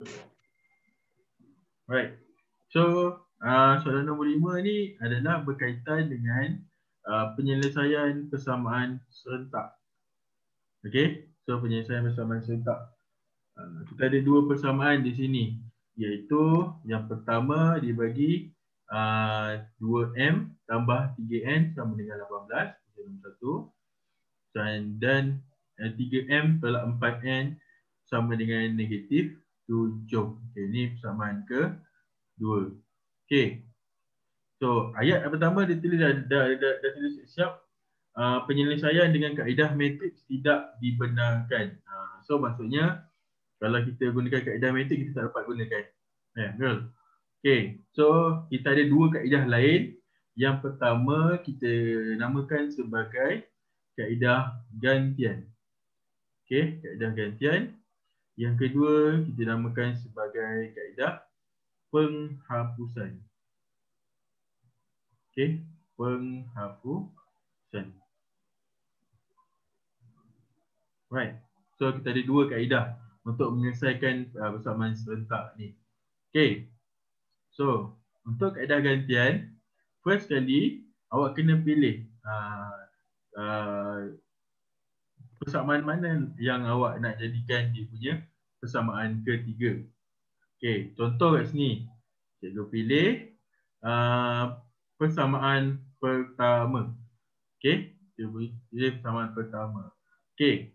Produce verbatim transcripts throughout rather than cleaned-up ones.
Right. So, uh, soalan nombor lima ni adalah berkaitan dengan uh, penyelesaian persamaan serentak. Okay. So, penyelesaian persamaan serentak. Uh, kita ada dua persamaan di sini. Iaitu yang pertama dibagi uh, dua M tambah tiga N sama dengan lapan belas. Nombor satu. Dan, dan uh, tiga M tolak empat N sama dengan negatif tujuh. Okay, ini persamaan ke dua. Okay. So, ayat yang pertama dia tulis dah, dah, dah, dah tulis siap uh, penyelesaian dengan kaedah matriks tidak dibenarkan. Uh, so, maksudnya kalau kita gunakan kaedah matriks kita tak dapat gunakan. Eh, betul? Okay. So, kita ada dua kaedah lain. Yang pertama kita namakan sebagai kaedah gantian. Okay, kaedah gantian. Yang kedua kita namakan sebagai kaedah penghapusan. Okay, penghapusan. Right. So kita ada dua kaedah untuk menyelesaikan uh, persamaan serentak ni. Okay. So untuk kaedah gantian, first kali awak kena pilih uh, uh, persamaan mana yang awak nak jadikan dia punya persamaan ketiga. Okay, contoh kat sini. Cikgu pilih uh, persamaan pertama. Okay, cikgu pilih persamaan pertama. Okay.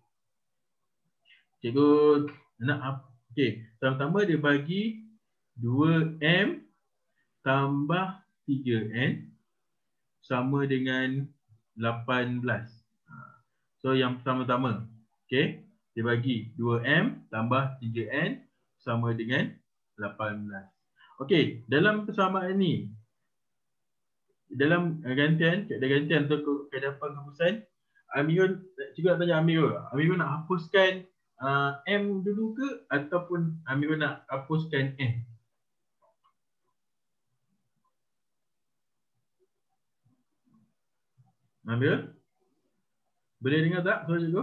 Cikgu nak apa? Okay, pertama-tama dia bagi dua M tambah tiga N sama dengan lapan belas. So yang pertama-tama, okay, dia bagi dua M tambah tiga N sama dengan lapan belas. Okey, dalam persamaan ni, dalam gantian, kaedah gantian atau kaedah penghapusan, Amirul, cikgu nak tanya Amirul, Amirul nak hapuskan uh, M dulu ke ataupun Amirul nak hapuskan N? Amirul? Boleh dengar tak suara cikgu?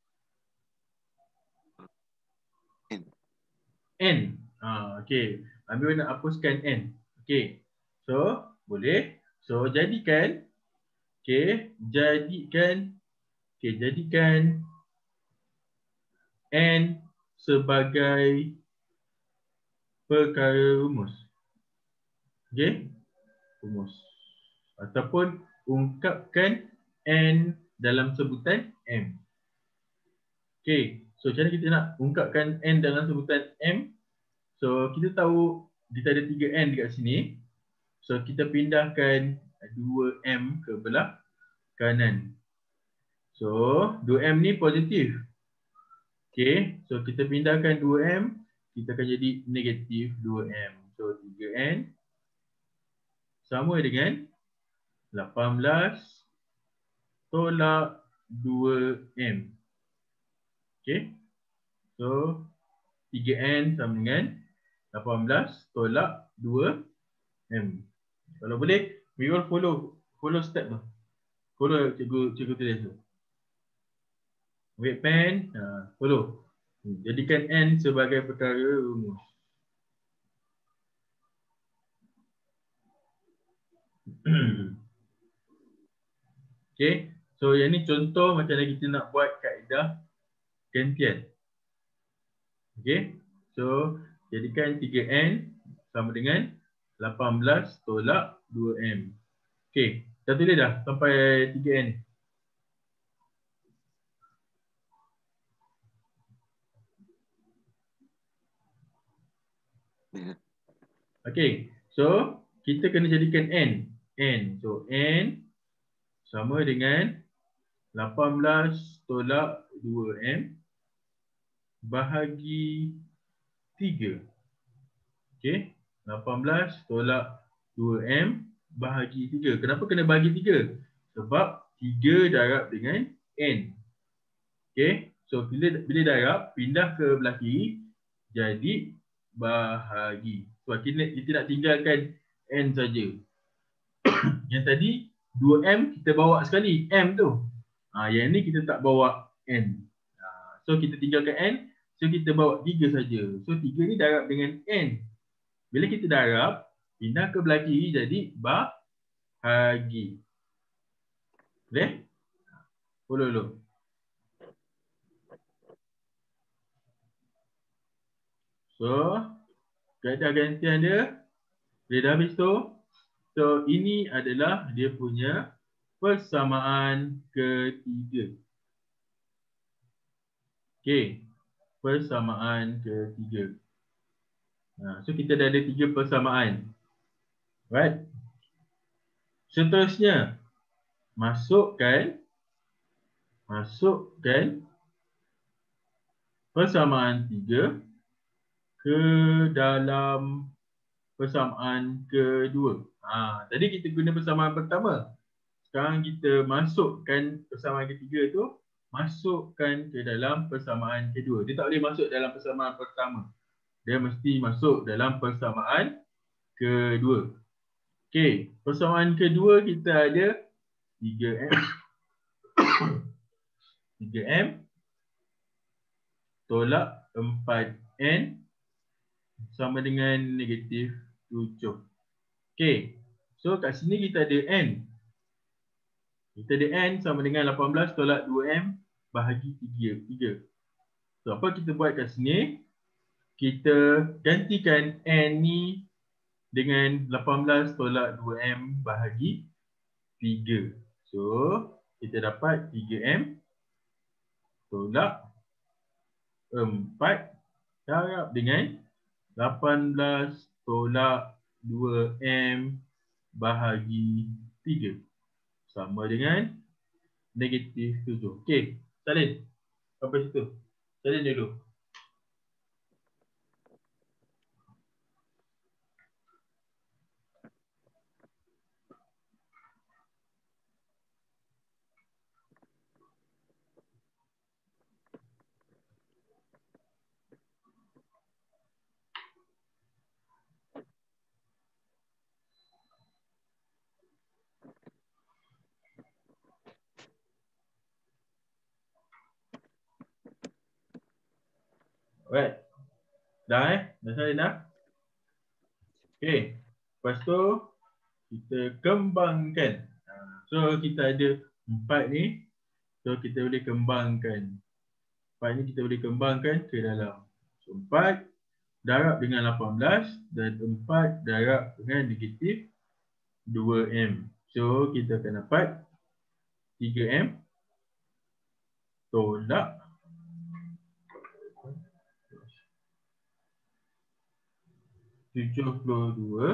N. N. Ah, okey. Amirul nak hapuskan N. Okey. So, boleh. So, jadikan. Okey. Jadikan. Okey, jadikan N sebagai perkara rumus. Okey. Rumus. Ataupun ungkapkan N dalam sebutan M. Okey. So, macam mana kita nak ungkapkan N dalam sebutan M? So, kita tahu kita ada tiga N dekat sini. So, kita pindahkan dua M ke belah kanan. So, dua M ni positif. Okey. So, kita pindahkan dua M. Kita akan jadi negatif dua M. So, tiga N sama dengan lapan belas tolak dua M. Okey. So, tiga N sama dengan lapan belas tolak dua M. Kalau boleh, we will follow follow step tu. Follow cikgu cikgu tulis tu. Ambil pen, ha, follow. Jadikan N sebagai perkara rumus. Okey. So yang ni contoh macam mana kita nak buat kaedah gantian. Okey. So jadikan tiga N sama dengan lapan belas tolak dua M. Okey. Dah tulis dah sampai tiga N ni. Okey. So kita kena jadikan N. N. So N sama dengan lapan belas tolak dua M bahagi tiga. Okey. lapan belas tolak dua M bahagi tiga. Kenapa kena bahagi tiga? Sebab tiga darab dengan N. Okey. So bila, bila darab, pindah ke belah kiri, jadi bahagi. So kita, kita nak tinggalkan N saja. Yang tadi dua M kita bawa sekali M tu. Ha, yang ni kita tak bawa N. Ha, so kita tinggalkan N. So kita bawa tiga saja. So tiga ni darab dengan N. Bila kita darab, pindah ke belah kiri jadi bahagi. Boleh? Follow dulu. So, kaedah gantian dia. Dia dah habis tu. So, ini adalah dia punya persamaan ketiga. Okey. Persamaan ketiga. Ha, so, kita dah ada tiga persamaan. Right? Seterusnya, masukkan masukkan persamaan tiga ke dalam persamaan kedua. Ha, tadi kita guna persamaan pertama. Sekarang kita masukkan persamaan ketiga tu, masukkan ke dalam persamaan kedua. Dia tak boleh masuk dalam persamaan pertama. Dia mesti masuk dalam persamaan kedua. Okey, persamaan kedua kita ada tiga M. tiga M tolak empat N sama dengan negatif tujuh. Okey, so kat sini kita ada N. Kita ada N sama dengan lapan belas tolak dua M bahagi tiga. So, apa kita buat kat sini? Kita gantikan N ni dengan lapan belas tolak dua M bahagi tiga. So, kita dapat tiga M tolak empat darab dengan lapan belas tolak dua M bahagi tiga. Sama dengan negatif tujuh. Okey, salin. Sampai situ. Salin dulu. Alright. Dah eh? Dah salin dah? Okey. Lepas tu, kita kembangkan. So, kita ada empat ni. So, kita boleh kembangkan. empat ni kita boleh kembangkan ke dalam. So, empat darab dengan lapan belas dan empat darab dengan negatif dua M. So, kita akan dapat tiga M tolak tujuh puluh dua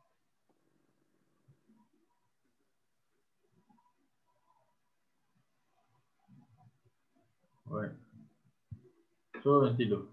Alright. So, nanti dulu.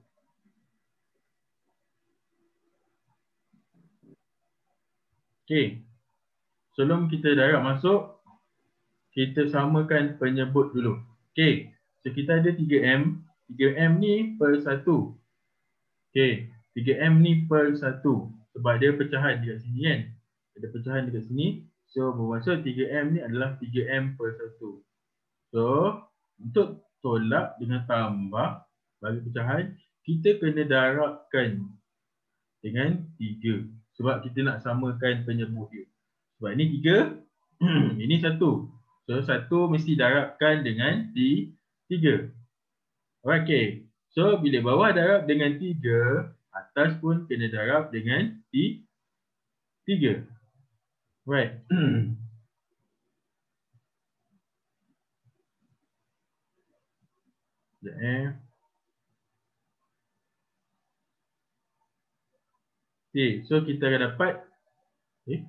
Okey. Sebelum kita darab masuk, kita samakan penyebut dulu. Okey. So, kita ada tiga M. tiga M ni per satu. Okey. tiga M ni per satu. Sebab dia pecahan dekat sini kan. Ada pecahan dekat sini. So, bermaksud tiga M ni adalah tiga M per satu. So, untuk tolak dengan tambah bagi pecahan, kita kena darabkan dengan tiga. Sebab kita nak samakan penyebut dia. Sebab ini tiga, ini satu. So, satu mesti darabkan dengan tiga. Okey. So, bila bawah darab dengan tiga, atas pun kena darab dengan tiga. Right. Sekejap eh. Okay, so kita akan dapat eh?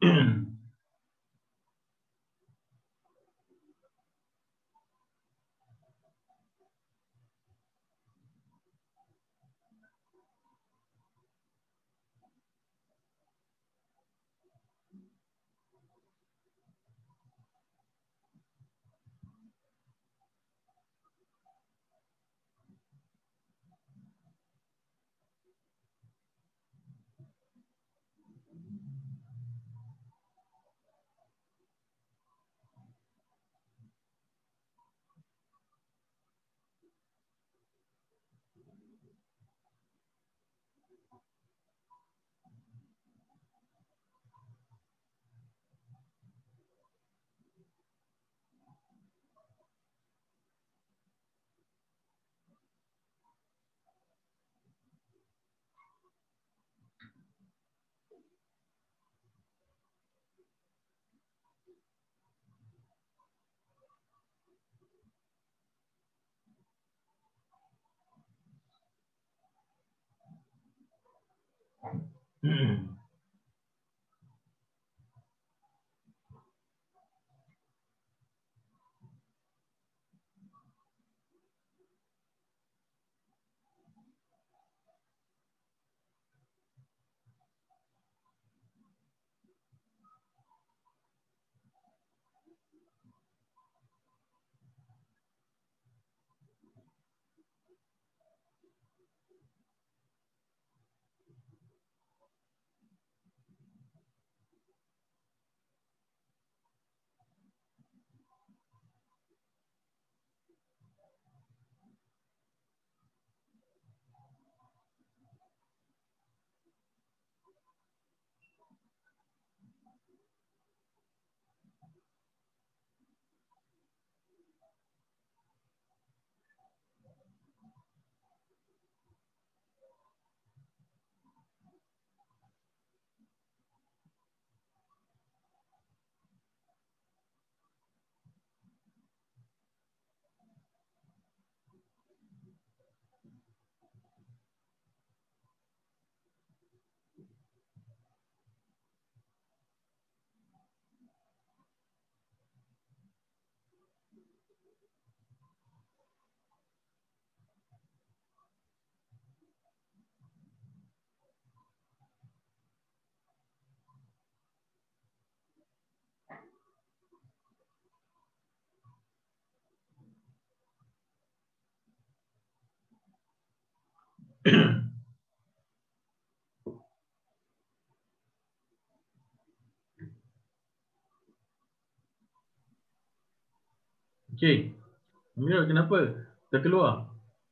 Okey. Amira, kenapa? Terkeluar?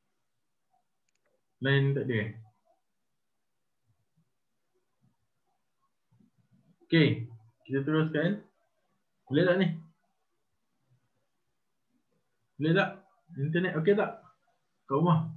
Line tak ada eh? Okey. Kita teruskan. Boleh tak ni? Boleh tak? Internet okey tak? Kat rumah?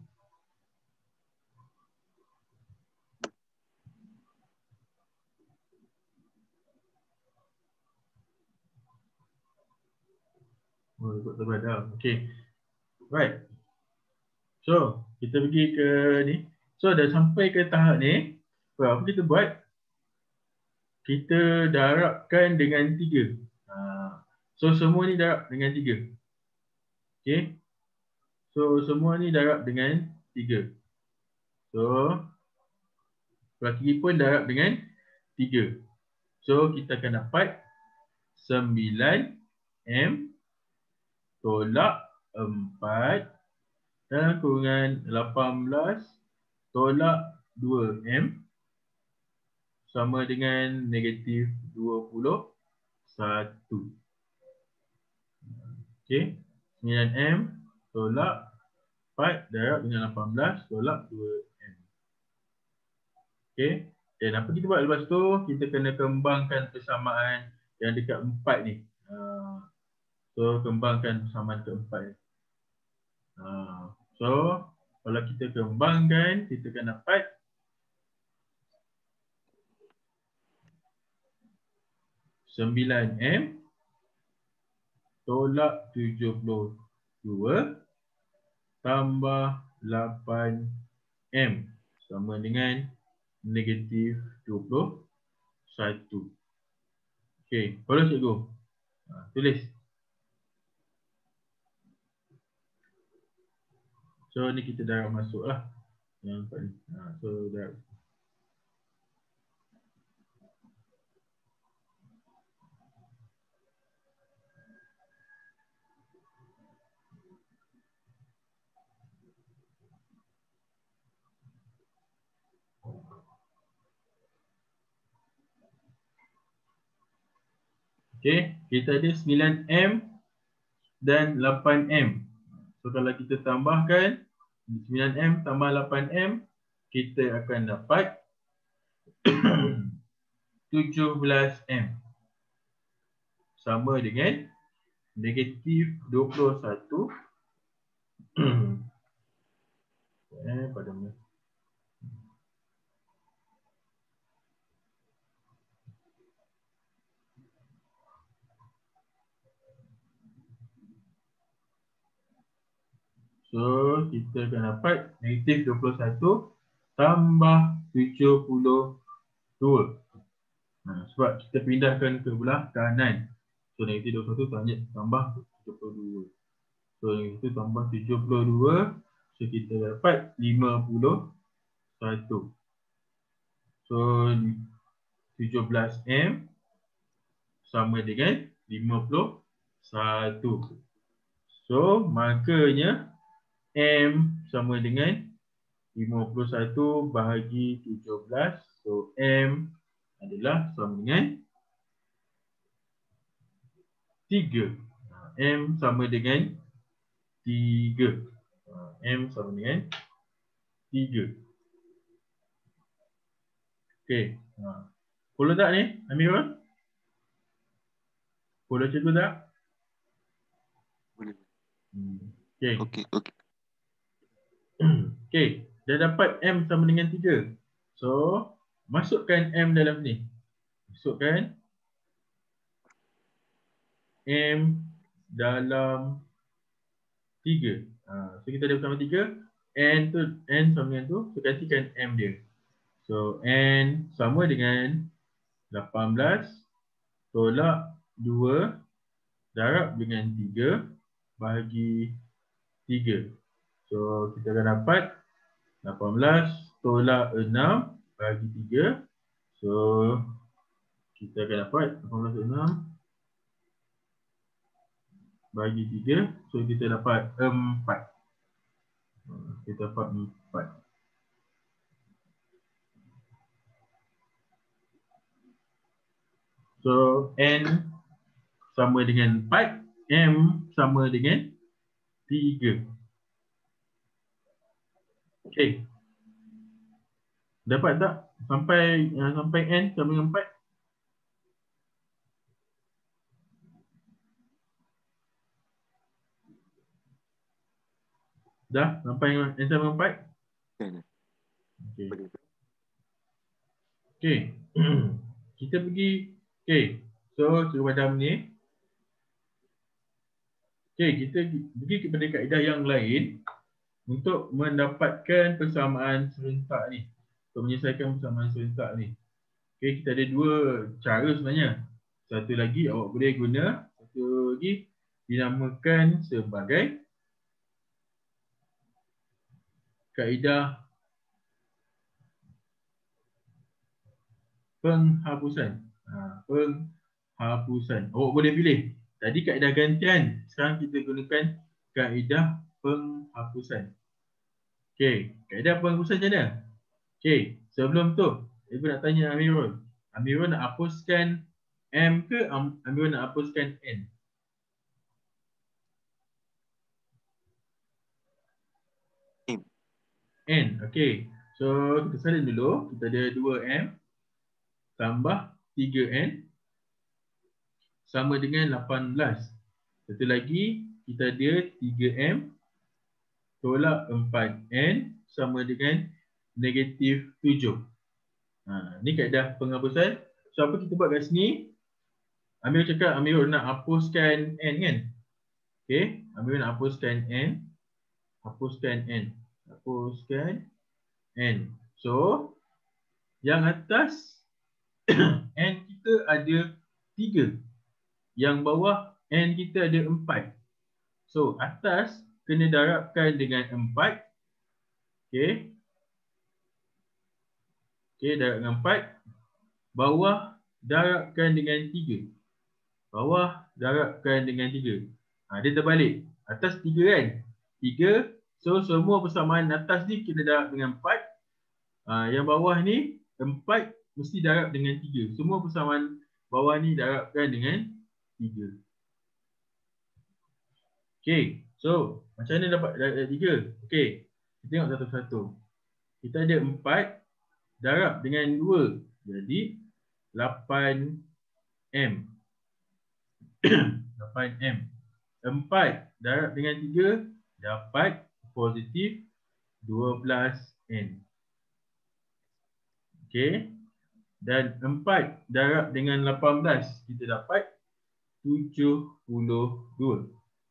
Oh, ikut terbaik. Okey. Right. So, kita pergi ke ni. So, dah sampai ke tahap ni. Apa kita buat? Kita darabkan dengan tiga. Ha. So, semua ni darab dengan tiga. Okey. So, semua ni darab dengan tiga. So, sebelah kiri pun darab dengan tiga. So, kita akan dapat sembilan M tolak empat dalam kurungan lapan belas tolak dua M sama dengan negatif dua puluh satu. Okey. sembilan M tolak empat darab dengan lapan belas tolak dua M. Okey. Dan apa kita buat lepas tu? Kita kena kembangkan persamaan yang dekat empat ni. Uh, so, kembangkan persamaan keempat ni. Uh, so, kalau kita kembangkan, kita akan dapat sembilan M tolak tujuh puluh dua tambah lapan M sama dengan negatif dua puluh satu. Okey, follow cikgu. Ha, tulis. So ni kita dah masuk lah. Yang empat ni. Ha, so dah. Okey, kita ada sembilan M dan lapan M. So kalau kita tambahkan sembilan M tambah lapan M, kita akan dapat tujuh belas M. Sama dengan negatif dua puluh satu. eh, pada mana? So, kita akan dapat negatif dua puluh satu tambah tujuh puluh dua. Nah, sebab kita pindahkan ke belah kanan. So, negatif dua puluh satu tambah tujuh puluh dua. So, negatif tambah tujuh puluh dua. So, kita dapat lima puluh satu. So, tujuh belas M sama dengan lima puluh satu. So, makanya M sama dengan lima puluh satu bahagi tujuh belas. So, M adalah sama dengan tiga. M sama dengan tiga. M sama dengan tiga. Okey. Follow tak ni, Amirul? Follow cikgu tak? Boleh. Hmm. Okey. Okey, okey. Okey, dah dapat M sama dengan tiga. So, masukkan M dalam ni. Masukkan M dalam tiga. Ha, so, kita ada bersama tiga. N tu, N sama dengan tu. So, gantikan M dia. So, N sama dengan lapan belas tolak dua darab dengan tiga bahagi tiga. So, kita akan dapat lapan belas tolak enam bahagi tiga. So, kita akan dapat lapan belas tolak enam bahagi tiga. So, kita dapat empat. Kita dapat empat. So, N sama dengan empat. M sama dengan tiga. Okey. Dapat tak? Sampai uh, sampai N sama dengan empat? Dah? Sampai N sama dengan empat? Okey. Okey. Kita pergi. Okey. So, cikgu padam ni. Okey, kita pergi kepada kaedah yang lain untuk mendapatkan persamaan serentak ni. Untuk menyelesaikan persamaan serentak ni. Okey, kita ada dua cara sebenarnya. Satu lagi awak boleh guna, satu lagi dinamakan sebagai kaedah penghapusan. Ha, penghapusan. Awak boleh pilih. Tadi kaedah gantian. Sekarang kita gunakan kaedah penghapusan. Okey, kaedah penghapusan macam mana? Okey, sebelum tu, ibu nak tanya Amirul. Amirul nak hapuskan M ke Amirul nak hapuskan N? M. N, okey. So, kita salin dulu. Kita ada dua M tambah tiga N sama dengan lapan belas. Satu lagi, kita ada tiga M tolak empat N sama dengan negatif tujuh. Ha, ni kaedah penghapusan. So, apa kita buat kat sini? Amirul cakap Amirul nak hapuskan N kan? Okey, Amirul nak hapuskan N. Hapuskan N. Hapuskan N. So, yang atas N kita ada tiga. Yang bawah N kita ada empat. So, atas kena darabkan dengan empat. Okey. Okey, darab dengan empat. Bawah darabkan dengan tiga. Bawah darabkan dengan tiga. Ha, dia terbalik. Atas tiga kan? tiga. So, semua persamaan atas ni kena darab dengan empat. Ha, yang bawah ni empat mesti darab dengan tiga. Semua persamaan bawah ni darabkan dengan tiga. Okey. So, macam mana dapat darab tiga? Okey. Kita tengok satu-satu. Kita ada empat darab dengan dua. Jadi, lapan M. lapan M. empat darab dengan tiga dapat positif dua belas N. Okey. Dan empat darab dengan lapan belas kita dapat tujuh puluh dua.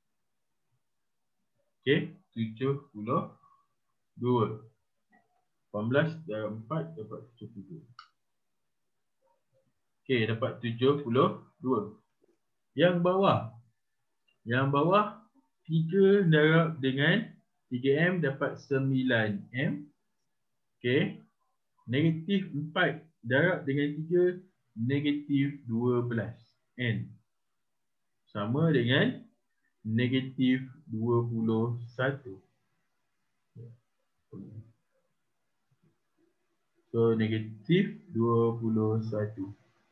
Okey, tujuh puluh dua. lapan belas darab empat dapat tujuh puluh dua. Okey, dapat tujuh puluh dua. Yang bawah. Yang bawah tiga darab dengan tiga M dapat sembilan M. Okey. Negatif empat darab dengan tiga negatif dua belas N. Sama dengan negatif dua puluh satu. So, negatif dua puluh satu.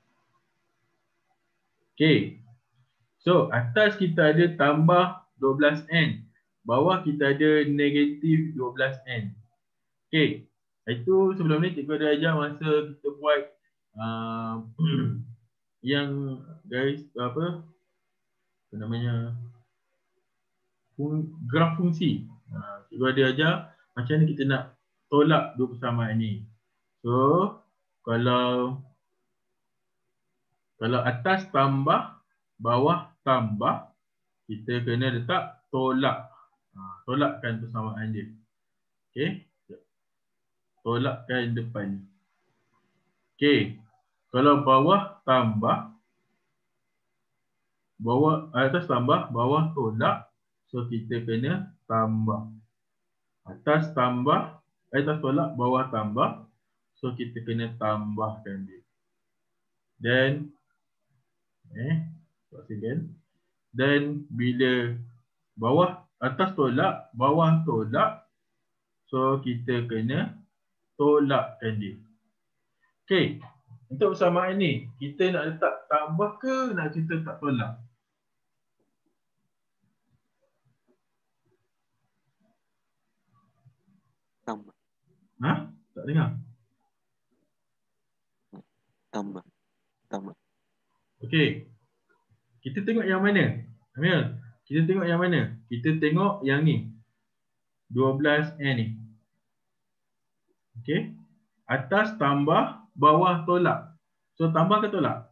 Okey. So, atas kita ada tambah dua belas N. Bawah kita ada negatif dua belas N. Okey. Itu sebelum ni cikgu ada ajar masa kita buat uh, yang guys apa apa namanya fun, graf fungsi. Uh, cikgu ada ajar macam mana kita nak tolak dua persamaan ni. So, kalau kalau atas tambah, bawah tambah, kita kena letak tolak. Ha, tolakkan persamaan dia. Okey. Tolakkan depan. Okey. Kalau bawah tambah, bawah atas tambah, bawah tolak. So, kita kena tambah. Atas tambah, atas tolak, bawah tambah. So, kita kena tambahkan dia. Dan, eh, kan? Dan bila bawah atas tolak, bawah tolak, so kita kena tolakkan dia. Okey, untuk persamaan ni, kita nak letak tambah ke nak kita tak tolak? Tambah. Ha? Tak dengar? Tambah. Tambah. Okey. Kita tengok yang mana? Amil, kita tengok yang mana? Kita tengok yang ni. dua belas N ni. Okey. Atas tambah, bawah tolak. So, tambah ke tolak?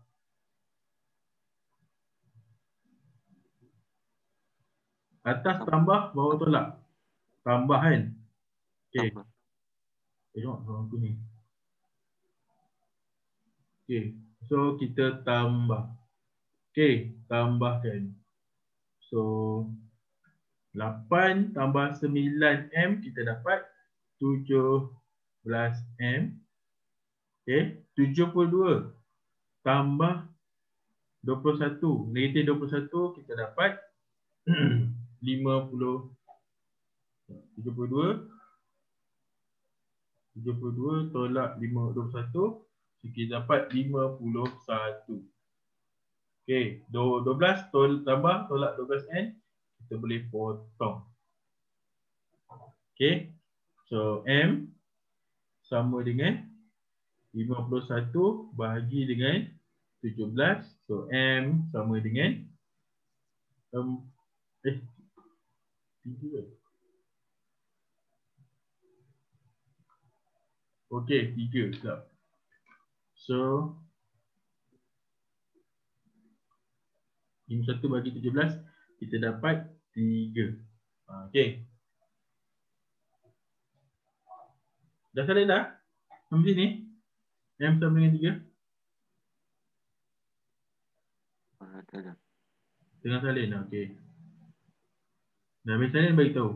Atas tambah, bawah tolak. Tambah kan? Okey. Tambah. Tengok orang tu ni. Okey. So, kita tambah. Okey. Tambahkan. So, lapan tambah sembilan M kita dapat tujuh belas M. Okey. tujuh puluh dua tambah dua puluh satu. Negatif dua puluh satu kita dapat lima puluh. tujuh puluh dua. tujuh puluh dua tolak lima, dua puluh satu. Kita dapat lima puluh satu. Okey. dua belas tol, tambah tolak dua belas N. Kita boleh potong. Okey. So, M sama dengan lima puluh satu bahagi dengan tujuh belas. So, M sama dengan um, eh, tiga. Okey, tiga. Sekejap. So, lima puluh satu bagi tujuh belas, kita dapat tiga. Okey. Dah salin dah? Sampai sini? M sama dengan tiga? Tengah. Tengah salin. Okey. Dah habis salin bagi tahu.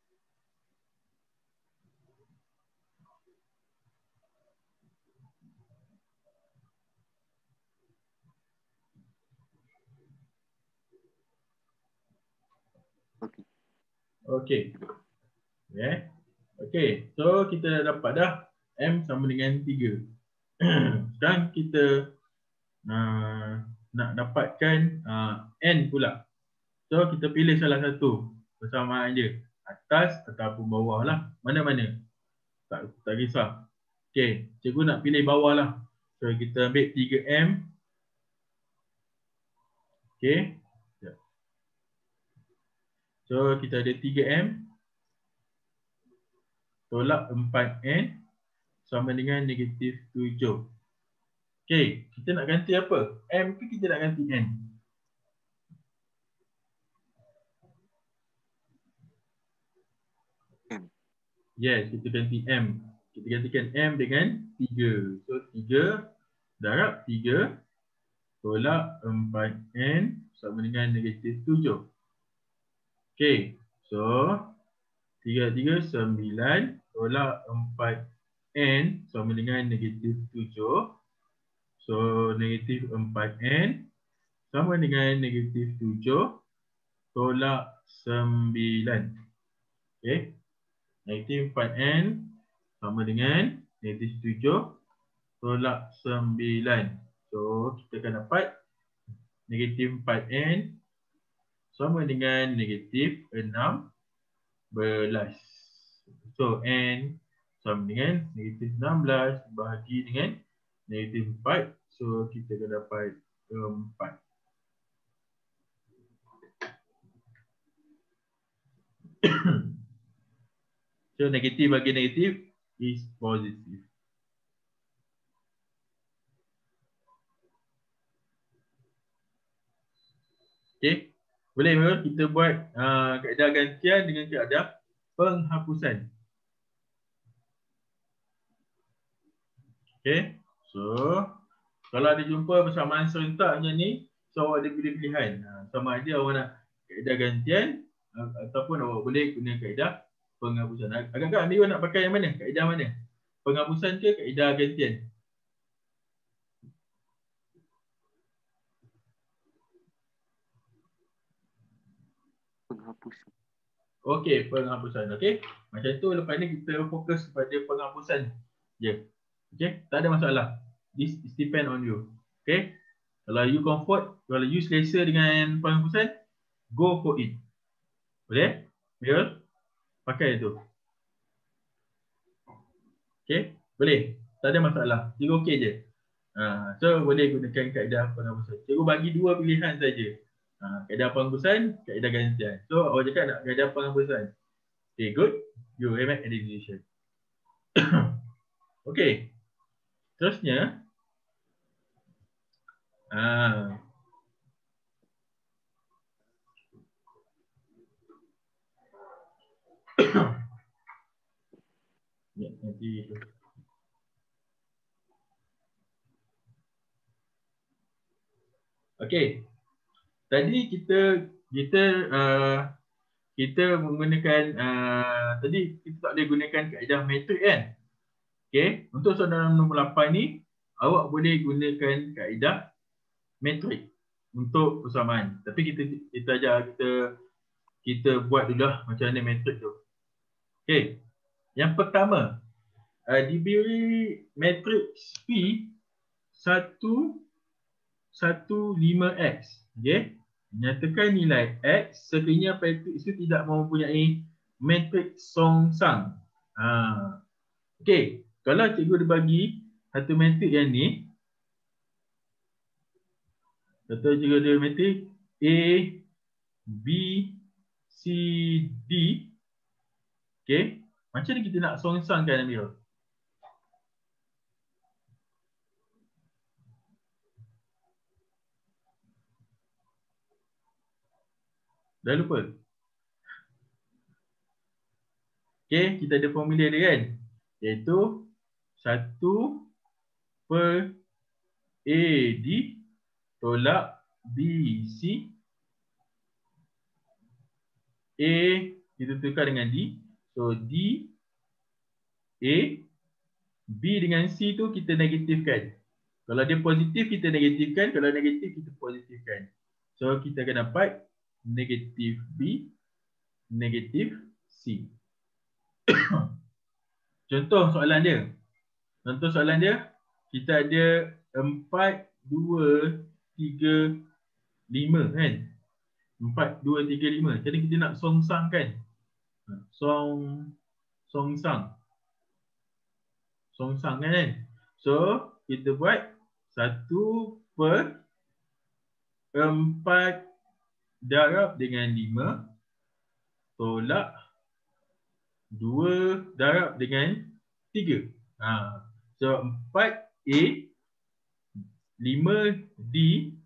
Okey. Okey. Yeah. Okey. So kita dah dapat dah M sama dengan tiga. Sekarang kita uh, nak dapatkan uh, N pula. So kita pilih salah satu persamaan dia. Atas ataupun bawah lah. Mana-mana. Tak, tak kisah. Okey. Cikgu nak pilih bawah lah. So kita ambil tiga M. Okey. So kita ada tiga M. Tolak empat N sama dengan negatif tujuh. Okey, kita nak ganti apa? M ke kita nak ganti N? M. Yes, kita ganti M. Kita gantikan M dengan tiga. So tiga darab tiga tolak empat N sama dengan negatif tujuh. Okey, so tiga tiga sembilan tolak empat N sama dengan negatif tujuh. So negatif empat N sama dengan negatif tujuh tolak sembilan. Okey. Negatif empat N sama dengan negatif tujuh tolak sembilan. So kita akan dapat negatif empat N sama dengan negatif enam belas. So N sama dengan negatif enam belas bahagi dengan negatif empat. So kita akan dapat empat. So negatif bagi negatif is positif. Okay. Boleh ke kita buat uh, kaedah gantian dengan kaedah penghapusan. Okay. So kalau ada jumpa persamaan serentak macam ni, so awak ada pilih-pilihan. Uh, sama ada awak nak kaedah gantian uh, ataupun awak boleh guna kaedah penghapusan. Agak-agak Amirul nak pakai yang mana? Kaedah mana? Penghapusan ke kaedah gantian? Penghapusan. Okey, penghapusan. Okey. Macam tu lepas ni kita fokus pada penghapusan je. Okey, tak ada masalah. This is depend on you. Okey. Kalau you comfort, kalau you selesa dengan penghapusan, go for it. Boleh? Mirul? Pakai tu. Okey, boleh. Tak ada masalah. Cikgu okey je. Ha, so boleh gunakan kaedah penghapusan. Cikgu bagi dua pilihan saja. Ha, kaedah penghapusan, kaedah gantian. So awak cakap nak kaedah penghapusan. Okay, good. You have made a decision. Okay. Terusnya. Ah. Ya, nanti. Okay. Tadi kita kita uh, kita menggunakan uh, tadi kita tak boleh gunakan kaedah metrik kan. Okay. Untuk soalan nombor lapan ni awak boleh gunakan kaedah metrik untuk persamaan. Tapi kita kita ajar kita kita buat dulu lah macam mana metrik tu. Okay. Yang pertama, uh, diberi matriks P satu satu lima X. Okay. Nyatakan nilai X sekiranya matriks itu tidak mempunyai matriks songsang. Ha. Okay. Kalau cikgu dibagi satu matriks yang ni, contoh cikgu ada matriks A, B, C, D. Okay. Macam mana kita nak songsangkan Amirul? Dah lupa? Okay, kita ada formula dia kan? Iaitu satu per A D tolak B, C. A kita tukar dengan D. So D, A. B dengan C tu kita negatifkan. Kalau dia positif kita negatifkan. Kalau negatif kita positifkan. So kita akan dapat negatif B, negatif C. Contoh soalan dia. Contoh soalan dia. Kita ada empat, dua, tiga, lima kan. empat, dua, tiga, lima. Jadi kita nak songsang kan. Song, songsang. Songsang kan. So kita buat satu per empat darab dengan lima tolak dua darab dengan tiga. Ha. So empat A, lima D,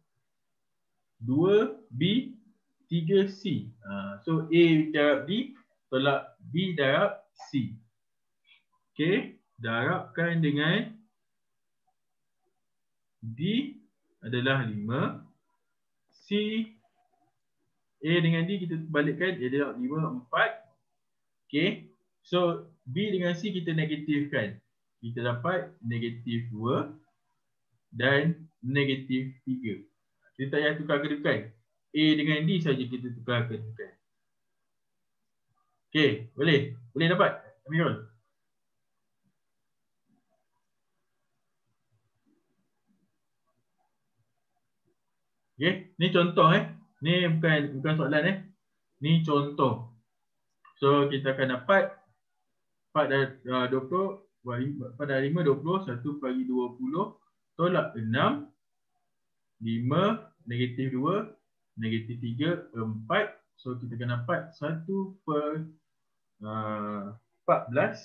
dua B, tiga C. Ha. So A darab D tolak B darab C. Okey, darabkan dengan D adalah lima. C, A dengan D kita balikkan, dia adalah lima, empat. Okey, so B dengan C kita negatifkan. Kita dapat negatif dua dan negatif tiga. Kita tak payah tukar kedudukan. A dengan D saja kita tukar kedudukan. Okey, boleh? Boleh dapat? Amirul? Okey, ni contoh eh. Ni bukan bukan soalan eh. Ni contoh. So kita akan dapat empat darab dua puluh, empat darab lima, dua puluh, satu bagi dua puluh, tolak enam, lima, negatif dua, negatif tiga, empat. So kita akan dapat satu per empat belas,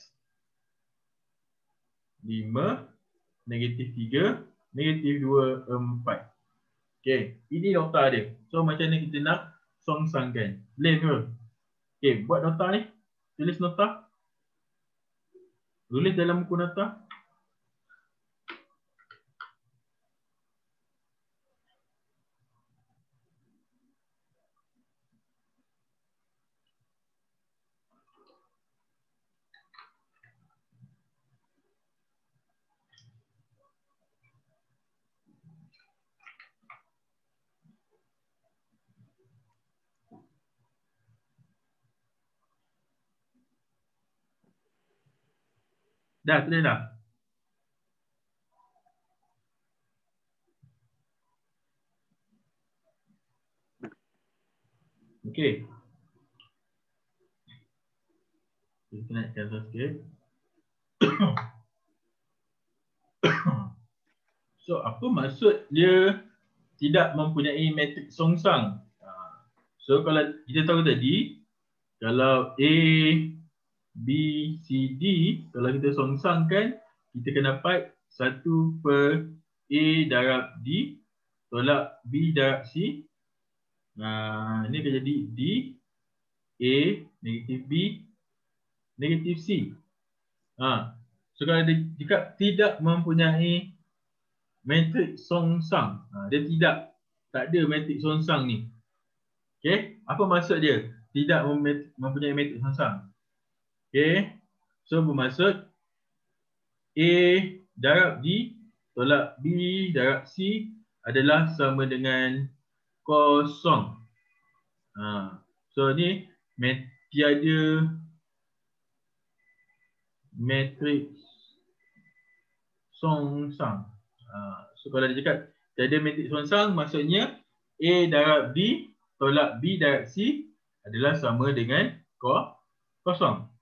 lima, negatif tiga, negatif dua, empat. Okey, ini nota dia. So macam mana kita nak songsangkan? Boleh ke? Okey, buat nota ni. Tulis nota. Tulis dalam buku nota. Dah, tulis dah. Okey. Kita naikkan sikit. So, apa maksud dia tidak mempunyai matrik songsang? So, kalau kita tahu tadi, kalau A, B, C, D, kalau kita songsangkan, kita akan dapat satu per A darab D tolak B darab C. Nah, ini akan jadi D, A, negatif B, negatif C. Ha. So, kalau dia jika tidak mempunyai matrik songsang, ha, dia tidak, tak ada matrik songsang ni. Okey, apa maksud dia? Tidak mempunyai matrik songsang. Okey, so bermaksud A darab D tolak B darab C adalah sama dengan kosong. Ha. So ni met, tiada matrik songsang. Ha. So kalau dia cakap tiada matrik songsang, maksudnya A darab D tolak B darab C adalah sama dengan kosong.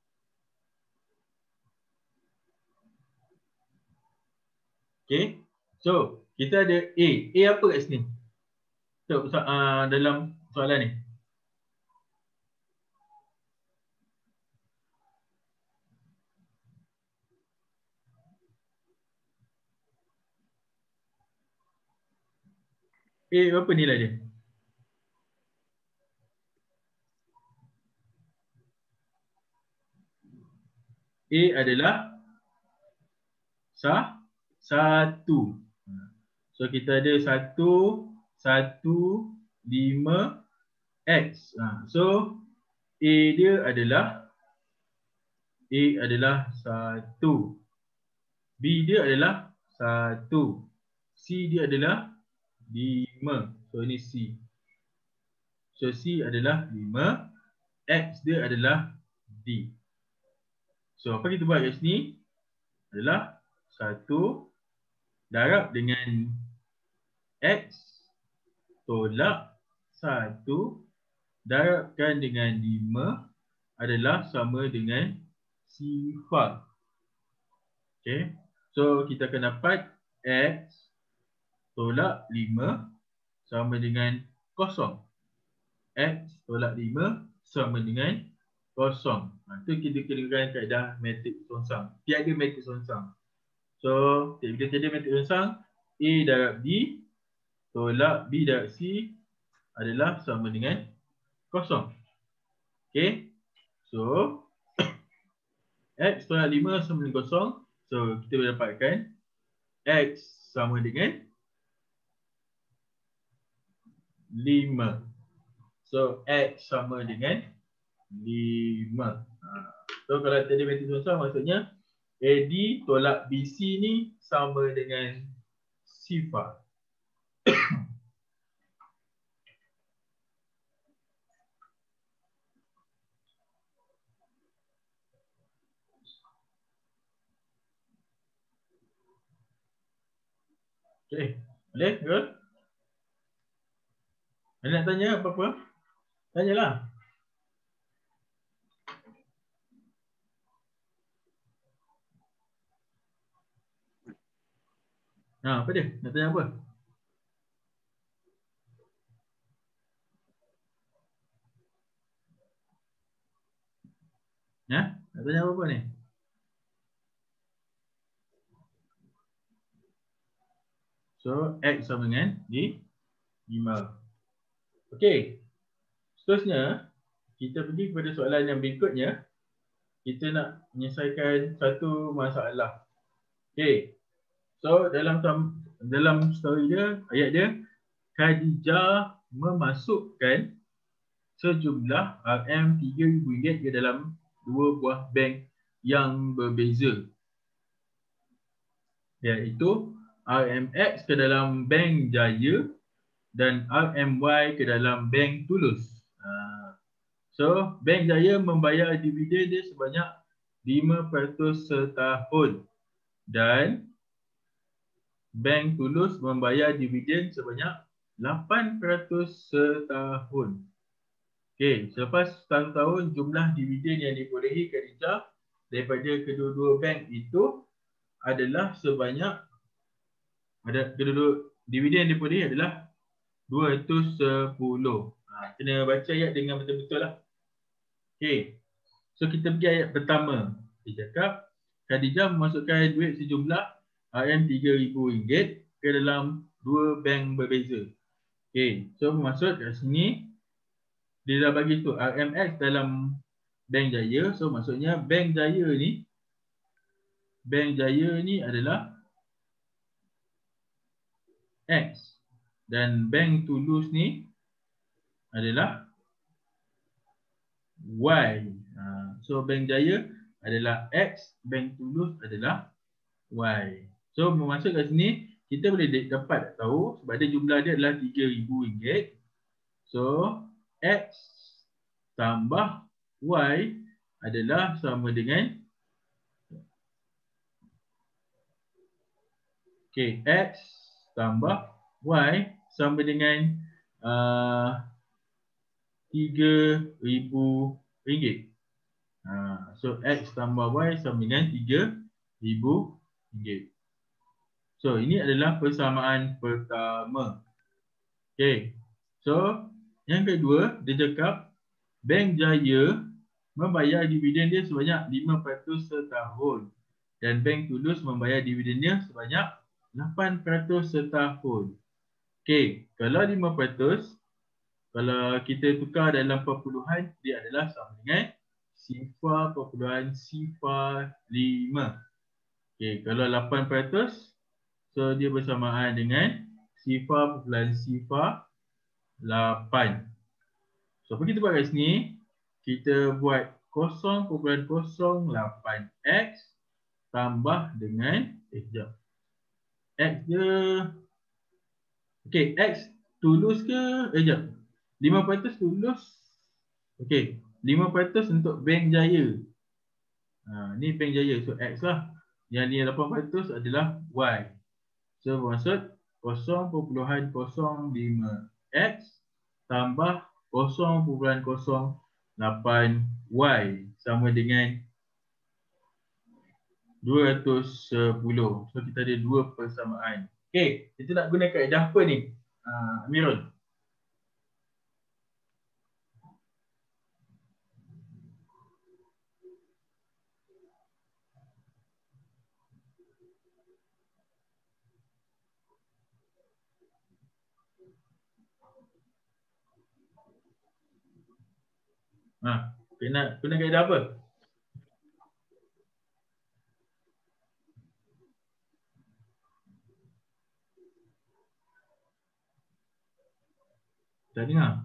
Okay, so kita ada A. A apa kat sini? So, uh, dalam soalan ni. A apa nilai dia? A adalah sah, satu. So kita ada satu satu, lima, X. Ha, so, A dia adalah A adalah satu. B dia adalah satu. C dia adalah lima. So, ini C. So, C adalah lima. X dia adalah D. So, apa kita buat kat sini? Adalah satu darab dengan X tolak satu darabkan dengan lima adalah sama dengan sifar. Okay. So, kita akan dapat X tolak lima sama dengan kosong. X tolak lima sama dengan kosong. Ha, itu kita gunakan kaedah matrik songsang. Tiada matrik songsang. So, bila tiada matrik songsang, A darab D tolak B darab C adalah sama dengan kosong. Okay. So, X tolak lima sama dengan kosong. So, kita boleh dapatkan X sama dengan lima. So, X sama dengan lima. Ha. So, kalau tiada matrik songsang, maksudnya A D tolak B C ni sama dengan sifar. Okay, boleh? Good? Ada nak tanya apa-apa? Tanyalah. Ha, apa dia? Nak tanya apa? Ya? Nak tanya apa-apa ni? So, X sama dengan D lima. Okey. Seterusnya, kita pergi kepada soalan yang berikutnya. Kita nak menyelesaikan satu masalah. Okey. So, dalam dalam story dia, ayat dia, Khadijah memasukkan sejumlah R M tiga ribu ringgit ke dalam dua buah bank yang berbeza. Iaitu R M X ke dalam Bank Jaya dan R M Y ke dalam Bank Tulus. So, Bank Jaya membayar dividen dia sebanyak lima peratus setahun dan Bank Tulus membayar dividen sebanyak lapan peratus setahun. Okey, selepas satu tahun jumlah dividen yang dibolehi Khadijah daripada kedua-dua bank itu adalah sebanyak ada kedua-dua dividen yang dibolehi adalah dua ratus sepuluh. Ha, kena baca ayat dengan betul-betul lah. Okey. So kita pergi ayat pertama. Dia cakap Khadijah memasukkan duit sejumlah R M tiga ribu ringgit ke dalam dua bank berbeza. Okey. So maksud kat sini dia dah bagi tu R M X dalam Bank Jaya. So maksudnya Bank Jaya ni Bank Jaya ni adalah X dan Bank Tulus ni adalah Y. Ha, so Bank Jaya adalah X, Bank Tulus adalah Y. So maksud kat sini kita boleh dapat tahu sebab dia jumlah dia adalah tiga ribu ringgit. So X tambah Y adalah sama dengan okay, X tambah Y sama dengan uh, tiga ribu ringgit. Ha, so X tambah Y sama dengan tiga ribu ringgit. So ini adalah persamaan pertama. Okay. So yang kedua dia cakap Bank Jaya membayar dividen dia sebanyak lima peratus setahun dan Bank Tulus membayar dividen dia sebanyak lapan peratus setahun. Okey, kalau lima peratus, kalau kita tukar dalam perpuluhan, dia adalah sama dengan sifar perpuluhan sifar lima. Okey, kalau lapan peratus, so dia bersamaan dengan sifar pukulan sifar lapan. So apa kita buat kat sini? Kita buat kosong perpuluhan kosong lapan X tambah dengan eh sekejap. X dia okey, X tulus ke? Eh sekejap. lima peratus tulus. Okey, lima peratus untuk Bank Jaya. Ha, ni Bank Jaya, so X lah. Yang ni lapan peratus adalah Y. So bermaksud kosong perpuluhan kosong lima X tambah kosong perpuluhan kosong lapan Y sama dengan dua ratus sepuluh. So kita ada dua persamaan. Okey, kita nak guna kaedah apa ni? Uh, Amirul. Ha, kena guna kaedah apa? Tak dengar.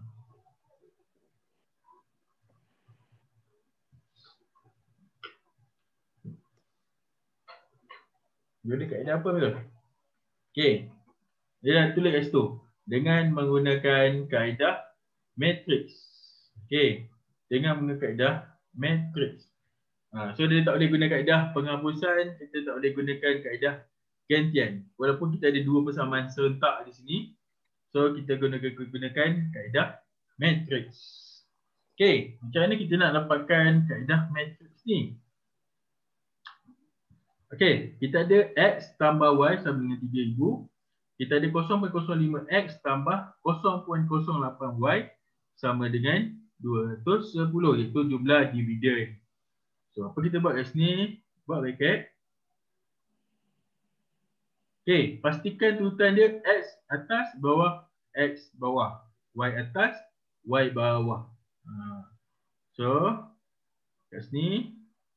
Guna kaedah apa Amirul? Okey. Dia dah tulis kat situ. Dengan menggunakan kaedah matrix. Okey. Dengan menggunakan kaedah matrix. Ha, so dia tak boleh guna kaedah penghapusan, kita tak boleh gunakan kaedah gantian. Walaupun kita ada dua persamaan serentak di sini. So kita gunakan gunakan kaedah matrix. Okey, macam mana kita nak dapatkan kaedah matrix ni? Okey, kita ada X tambah Y sama dengan tiga ribu. Kita ada kosong perpuluhan kosong lima X tambah kosong perpuluhan kosong lapan Y sama dengan dua ratus sepuluh, iaitu jumlah dividen. So apa kita buat kat sini? Buat bracket. Okey, pastikan turutan dia X atas, bawah, X bawah, Y atas, Y bawah. Ha. So kat sini.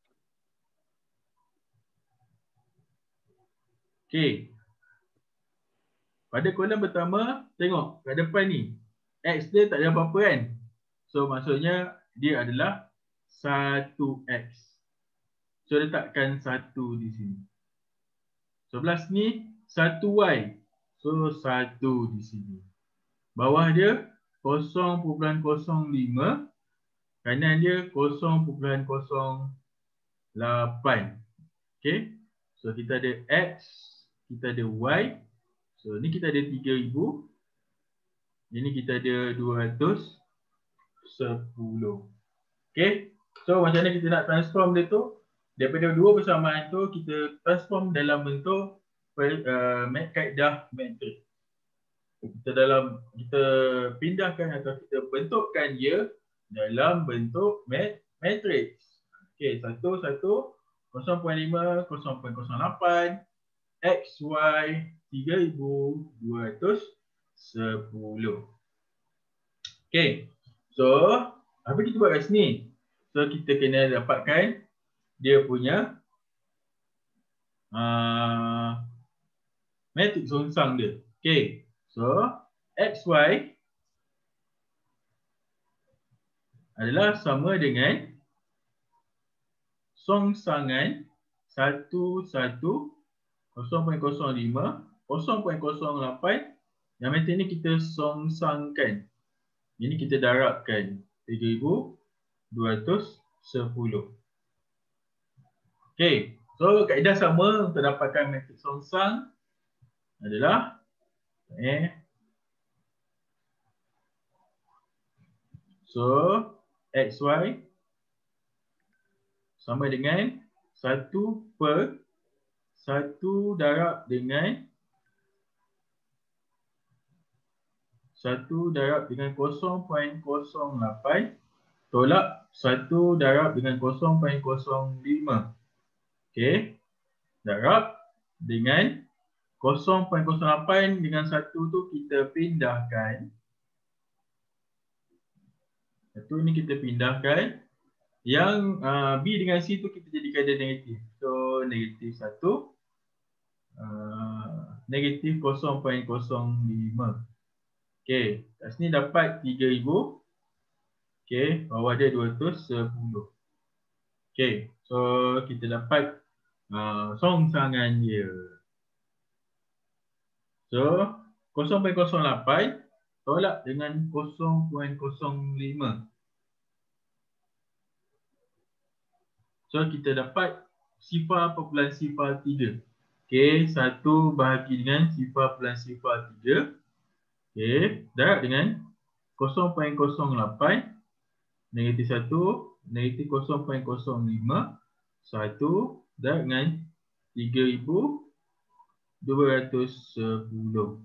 Okey. Pada kolom pertama, tengok kat depan ni. X dia tak ada apa-apa kan? So maksudnya dia adalah satu X. So letakkan satu di sini. Sebelah sini satu Y. So satu di sini. Bawah dia kosong perpuluhan kosong lima. Kanan dia kosong perpuluhan kosong lapan. Okey. So kita ada X, kita ada Y. So ni kita ada tiga ribu. Ini kita ada dua ratus sepuluh. Okey. So macam mana kita nak transform dia tu? Daripada dua persamaan tu kita transform dalam bentuk uh, kaedah matrix. Kita dalam kita pindahkan atau kita bentukkan dia dalam bentuk matrix. Okey, satu satu kosong perpuluhan lima kosong perpuluhan kosong lapan X Y tiga ribu dua ratus sepuluh. Okey. So, apa kita buat kat sini? So, kita kena dapatkan dia punya uh, matrix songsang dia. Okey. So, X Y adalah sama dengan songsangan satu satu kosong perpuluhan kosong lima kosong perpuluhan kosong lapan. Yang matrix ni kita songsangkan. Ini kita darabkan tiga ribu dua ratus sepuluh. Okey, so kaedah sama untuk dapatkan matrix songsang adalah eh so X Y sama dengan satu per satu darab dengan satu darab dengan kosong perpuluhan kosong lapan tolak satu darab dengan kosong perpuluhan kosong lima. Okey. Darab dengan kosong perpuluhan kosong lapan dengan satu tu kita pindahkan. Satu ni kita pindahkan. Yang uh, B dengan C tu kita jadikan dia negatif. So negatif satu. Uh, negatif kosong perpuluhan kosong lima. Okey, kat sini dapat tiga ribu. Okey, bawah dia dua ratus sepuluh. Okey, so kita dapat uh, songsangan dia. So, kosong perpuluhan kosong lapan tolak dengan kosong perpuluhan kosong lima. So, kita dapat sifar perpuluhan sifar tiga. Okey, satu bahagi dengan sifar perpuluhan sifar tiga. Okey, darab dengan kosong perpuluhan kosong lapan, negatif satu, negatif kosong perpuluhan kosong lima, satu, darab dengan tiga ribu dua ratus sepuluh.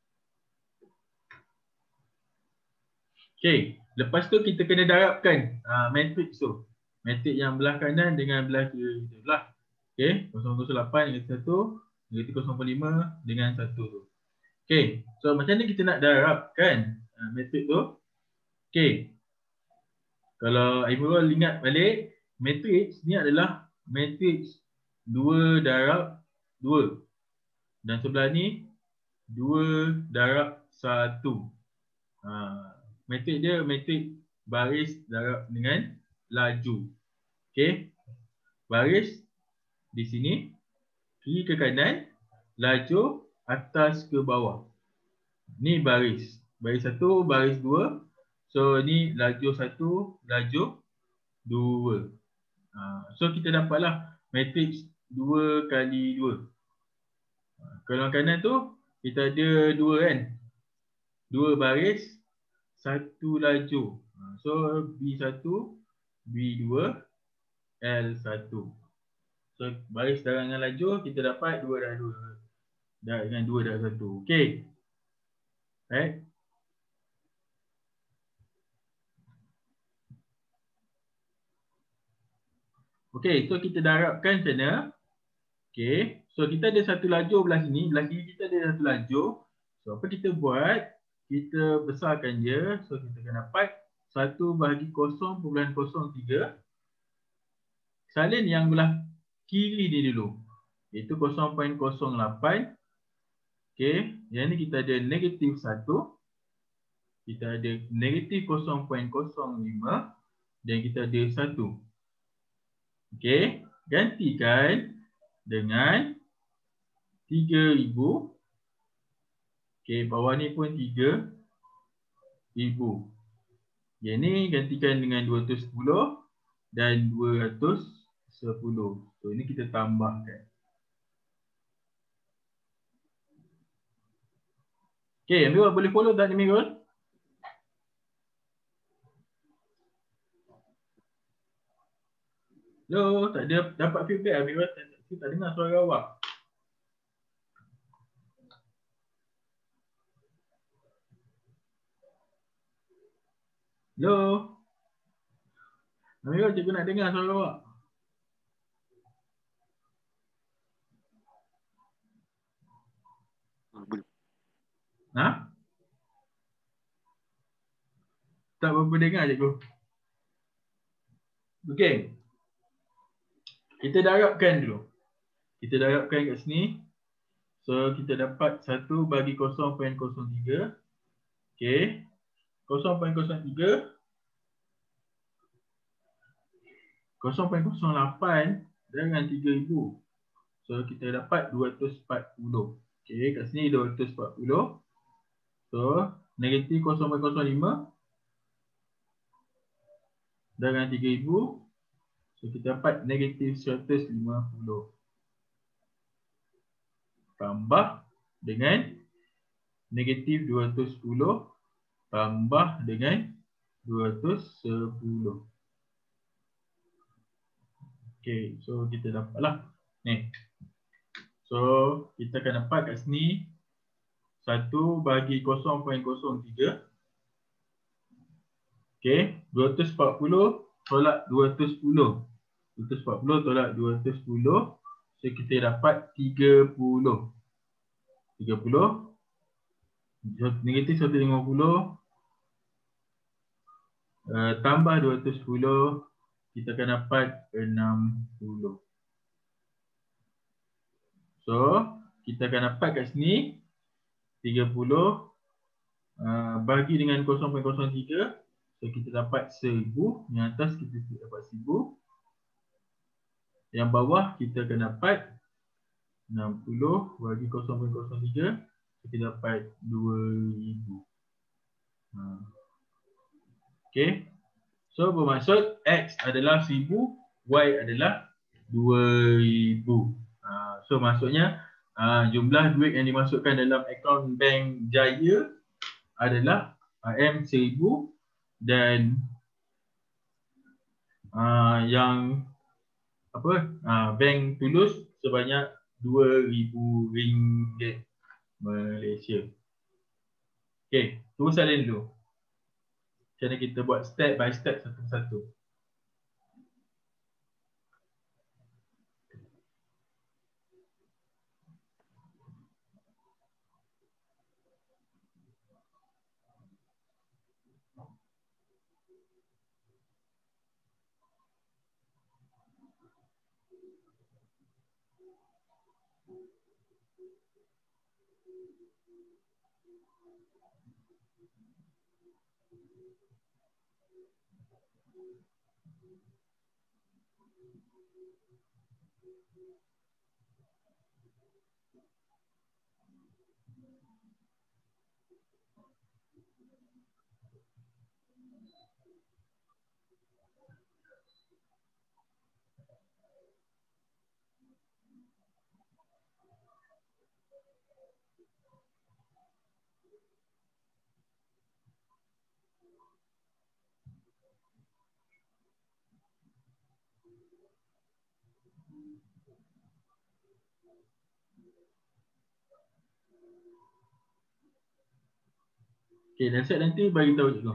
Okey, lepas tu kita kena darabkan uh, matriks tu. Matriks yang belah kanan dengan belah kiri kita belah. Okey, kosong kosong lapan dengan satu, negatif kosong perpuluhan lima dengan satu tu. Okey, so macam ni kita nak darabkan uh, matriks tu. Okey, kalau Aimurul ingat balik, matriks ni adalah matriks dua darab dua. Dan sebelah ni dua darab satu. Ha, matriks dia matriks baris darab dengan laju. Okey. Baris di sini, kiri ke kanan, laju atas ke bawah. Ni baris. Baris satu, baris dua. So ni laju satu, laju dua. Ha, so kita dapatlah matriks dua kali dua. Ha, kalau kanan tu kita ada dua kan. Dua baris, satu laju. Ha, so B satu, B dua, L satu. So baris darab dengan laju kita dapat dua darab dua. Darab dengan dua darab satu. Okey. Right. Okey, so kita darabkan macam mana? Okey, so kita ada satu lajur belah sini, belah kiri kita ada satu lajur. So apa kita buat? Kita besarkan dia. So kita akan dapat satu bahagi kosong perpuluhan kosong tiga. Salin yang belah kiri ni dulu. Iaitu kosong perpuluhan kosong lapan. Okey, yang ni kita ada negatif satu. Kita ada negatif kosong perpuluhan kosong lima. Dan kita ada satu. Okey, gantikan dengan tiga ribu. Okey, bawah ni pun tiga ribu. Yang ni gantikan dengan dua ratus sepuluh dan dua ratus sepuluh. So ini kita tambahkan. Okey, Amirul boleh follow tak ni Amirul? Hello, tak ada dapat feedback Amirul, tak, tak dengar suara awak. Hello. Amirul, cikgu nak dengar suara awak. Ha? Tak berapa dengar cikgu. Okey. Kita darabkan dulu. Kita darabkan kat sini. So kita dapat satu bagi kosong perpuluhan kosong tiga. Okey. kosong perpuluhan kosong tiga. kosong perpuluhan kosong lapan dengan tiga ribu. So kita dapat dua ratus empat puluh. Okey, kat sini dua ratus empat puluh. So negatif kosong perpuluhan kosong lima dengan tiga ribu. So kita dapat negatif seratus lima puluh. Tambah dengan negatif dua ratus sepuluh. Tambah dengan dua ratus sepuluh. Okey, so kita dapatlah ni. So kita akan dapat kat sini satu bagi kosong perpuluhan kosong tiga. Okey, dua ratus empat puluh tolak dua ratus sepuluh. dua ratus empat puluh tolak dua ratus sepuluh. So kita dapat tiga puluh. tiga puluh. Negatif seratus lima puluh. Uh, tambah dua ratus sepuluh. Kita akan dapat enam puluh. So kita akan dapat kat sini tiga puluh uh, bagi dengan kosong perpuluhan kosong tiga. So kita dapat seribu. Yang atas kita dapat seribu. Yang bawah kita akan dapat enam puluh bagi kosong perpuluhan kosong tiga. Kita dapat dua ribu. Ha. Okay. So bermaksud X adalah seribu, Y adalah dua ribu. Ha. So maksudnya ha, jumlah duit yang dimasukkan dalam akaun Bank Jaya adalah M seribu dan ha, yang apa ha, Bank Tulus sebanyak dua ribu ringgit Malaysia. Okay, tunggu salin dulu. Macam mana kita buat step by step satu persatu. Okay, dah set nanti bagi tahu cikgu.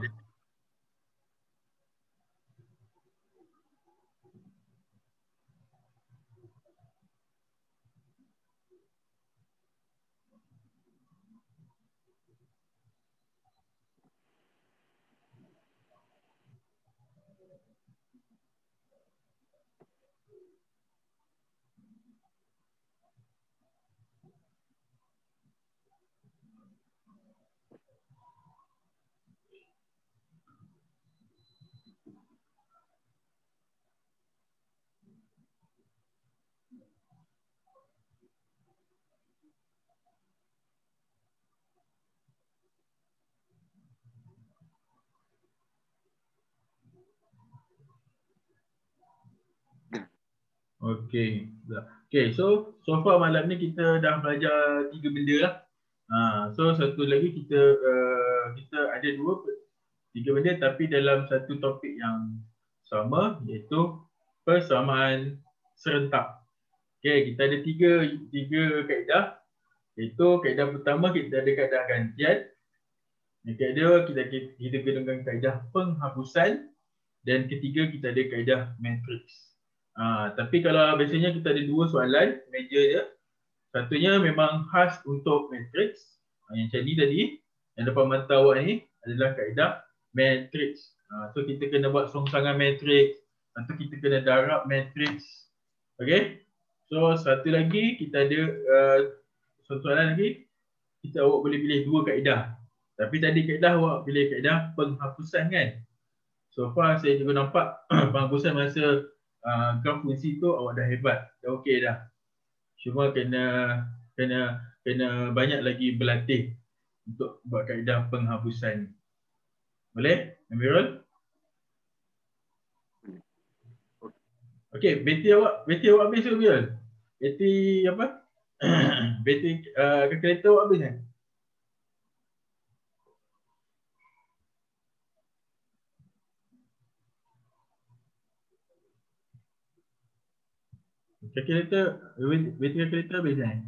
Okay. Okay, so so far malam ni kita dah belajar tiga benda lah. Ha, so satu lagi kita uh, kita ada dua tiga benda tapi dalam satu topik yang sama iaitu persamaan serentak. Okay, kita ada tiga tiga kaedah. Iaitu kaedah pertama kita ada kaedah gantian. Yang kedua kita kita gunakan kaedah penghapusan dan ketiga kita ada kaedah matrix. Ha, tapi kalau biasanya kita ada dua soalan meja je. Satunya memang khas untuk matrix. Ha, yang macam ni tadi, yang depan mata awak ni adalah kaedah matrix. Ha, so kita kena buat songsangan matrix. Lepas tu kita kena darab matrix. Okay. So satu lagi kita ada uh, satu soalan lagi. Kita awak boleh pilih dua kaedah. Tapi tadi kaedah awak pilih kaedah penghapusan kan. So far saya juga nampak penghapusan masa Uh, graf fungsi tu awak dah hebat, dah okey dah. Cuma kena kena kena banyak lagi berlatih untuk buat kaedah penghapusan. Boleh? Amirul? Okey, bateri awak, bateri awak habis ke Amirul? Bateri apa? bateri uh, kalkulator awak habis kan? Kalkulator, bateri kalkulator habis kan?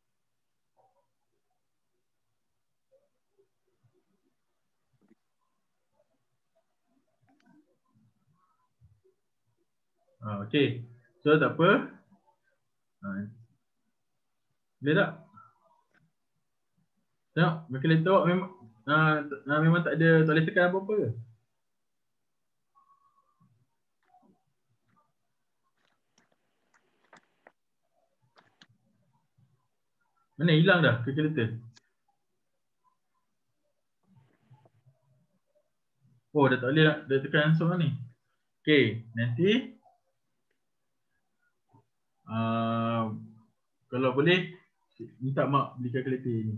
Ah, okey. So tak apa. Ah. Boleh tak? Tengok, kalkulator awak memang ah, uh, memang tak ada, tak boleh tekan apa-apa ke? Mana hilang dah calculator? Oh, dah tak boleh nak, dah tekan answer ni. Okay, nanti uh, kalau boleh minta mak beli calculator ni.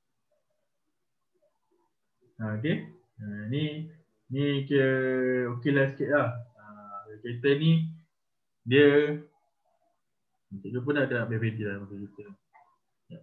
Ha, okay. Ha, ni ni kira okey lah sikit lah. Ha, calculator ni dia cikgu pun ada B P T lah calculator. Ya.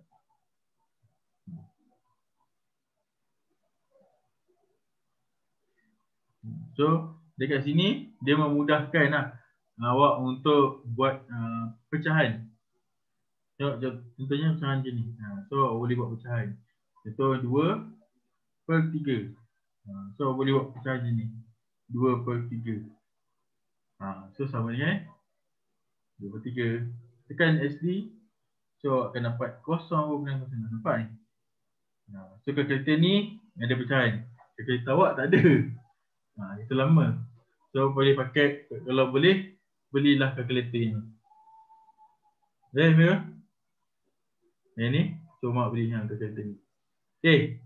So dekat sini dia memudahkan lah awak untuk buat uh, pecahan. Tengok contohnya pecahan macam ni. Ha, so awak boleh buat pecahan. Contoh dua per tiga. Ha, so awak boleh buat pecahan macam ni. dua per tiga. Ha, so sama dengan dua per tiga. Tekan S D. So awak akan dapat kosong dua puluh kosong. Nampak ni? Ha, so kalkulator ni ada pecahan. Kalkulator awak tak ada. Ha, itu lama. So boleh pakai, kalau boleh belilah kalkulator ni. Eh, Mira? Yang ni, so mak beli yang kalkulator ni. Okay.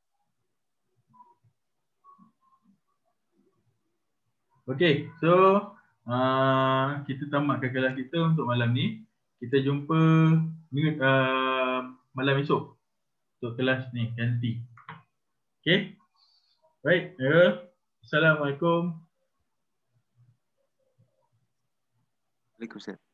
Okay, so uh, kita tamatkan kelas kita untuk malam ni. Kita jumpa uh, malam esok untuk kelas ni, ganti. Okay. Baik, Mira. Assalamualaikum. Waalaikumsalam.